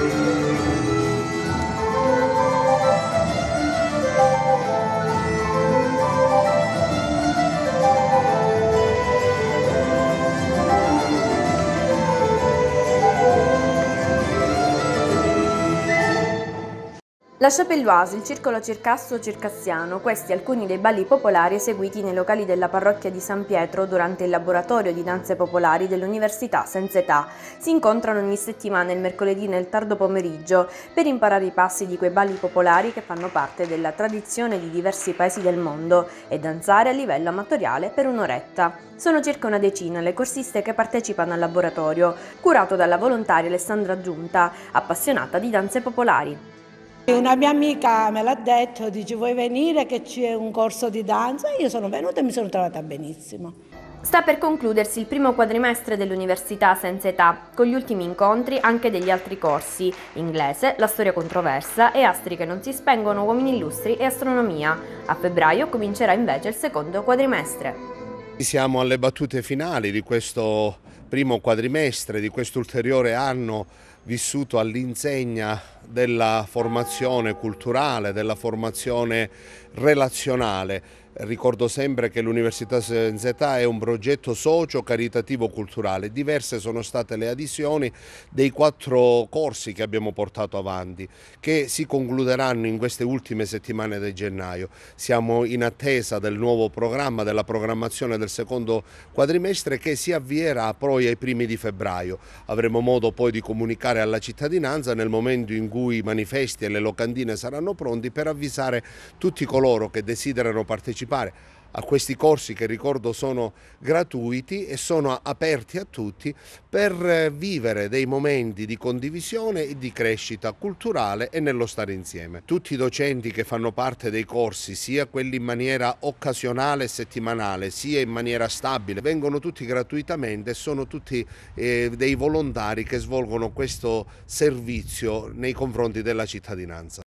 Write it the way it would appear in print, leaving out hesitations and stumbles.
La Chapelloise, il circolo circasso-circassiano, questi alcuni dei balli popolari eseguiti nei locali della parrocchia di San Pietro durante il laboratorio di danze popolari dell'Università Senza Età. Si incontrano ogni settimana il mercoledì nel tardo pomeriggio per imparare i passi di quei balli popolari che fanno parte della tradizione di diversi paesi del mondo e danzare a livello amatoriale per un'oretta. Sono circa una decina le corsiste che partecipano al laboratorio, curato dalla volontaria Alessandra Giunta, appassionata di danze popolari. Una mia amica me l'ha detto, dice vuoi venire che c'è un corso di danza? Io sono venuta e mi sono trovata benissimo. Sta per concludersi il primo quadrimestre dell'Università Senza Età, con gli ultimi incontri anche degli altri corsi, inglese, la storia controversa e astri che non si spengono, uomini illustri e astronomia. A febbraio comincerà invece il secondo quadrimestre. Siamo alle battute finali di questo primo quadrimestre, di questo ulteriore anno vissuto all'insegna della formazione culturale, della formazione relazionale. Ricordo sempre che l'Università Senza Età è un progetto socio-caritativo-culturale. Diverse sono state le adesioni dei 4 corsi che abbiamo portato avanti, che si concluderanno in queste ultime settimane di gennaio. Siamo in attesa del nuovo programma, della programmazione del secondo quadrimestre che si avvierà poi ai primi di febbraio. Avremo modo poi di comunicare alla cittadinanza nel momento in cui i manifesti e le locandine saranno pronti per avvisare tutti coloro che desiderano partecipare a questi corsi, che ricordo sono gratuiti e sono aperti a tutti, per vivere dei momenti di condivisione e di crescita culturale e nello stare insieme. Tutti i docenti che fanno parte dei corsi, sia quelli in maniera occasionale e settimanale, sia in maniera stabile, vengono tutti gratuitamente e sono tutti dei volontari che svolgono questo servizio nei confronti della cittadinanza.